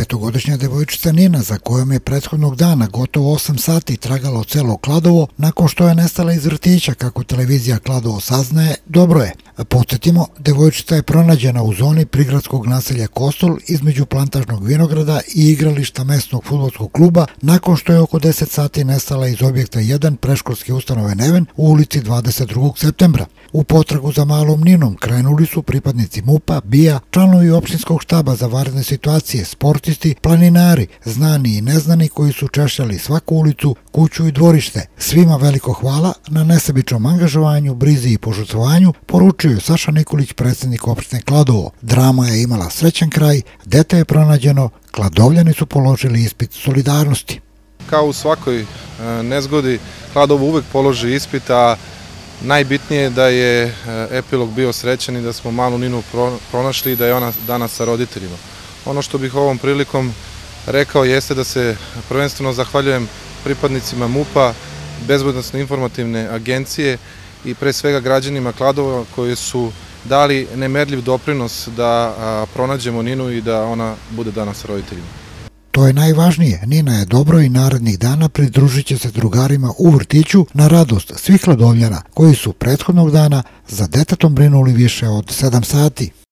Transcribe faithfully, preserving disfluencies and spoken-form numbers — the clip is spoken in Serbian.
Devetogodišnja devojčica Nina, za kojom je prethodnog dana gotovo osam sati tragalo celo Kladovo, nakon što je nestala iz vrtića, kako televizija Kladovo saznaje, dobro je. Podsjetimo, devojčica je pronađena u zoni prigradskog naselja Kostol između plantažnog vinograda i igrališta mesnog fudbalskog kluba, nakon što je oko deset sati nestala iz objekta jedan predškolske ustanove Neven u ulici dvadeset drugog septembra. U potragu za malom Ninom krenuli su pripadnici MUP-a, B I A, članovi opštinskog štaba za vanredne situacije, sportisti, planinari, znani i neznani koji su češljali svaku ulicu, kuću i dvorište. Svima veliko hvala na nesebičnom angažovanju, brizi i požrtvovanju, poručio je Saša Nikolić, predsjednik opštine Kladovo. Drama je imala srećan kraj, dete je pronađeno, Kladovljani su položili ispit solidarnosti. Kao u svakoj nezgodi, Kladovo uvek položi ispit, a najbitnije je da je epilog bio srećan i da smo malu Ninu pronašli i da je ona danas sa roditeljima. Ono što bih ovom prilikom rekao jeste da se prvenstveno zahvaljujem pripadnicima MUP-a, Bezbednosno informativne agencije i pre svega građanima Kladova koji su dali nemerljiv doprinos da pronađemo Ninu i da ona bude danas sa roditeljima. To je najvažnije, Nina je dobro i narednih dana pridružit će se drugarima u vrtiću na radost svih Kladovljana koji su prethodnog dana za detetom brinuli više od sedam sati.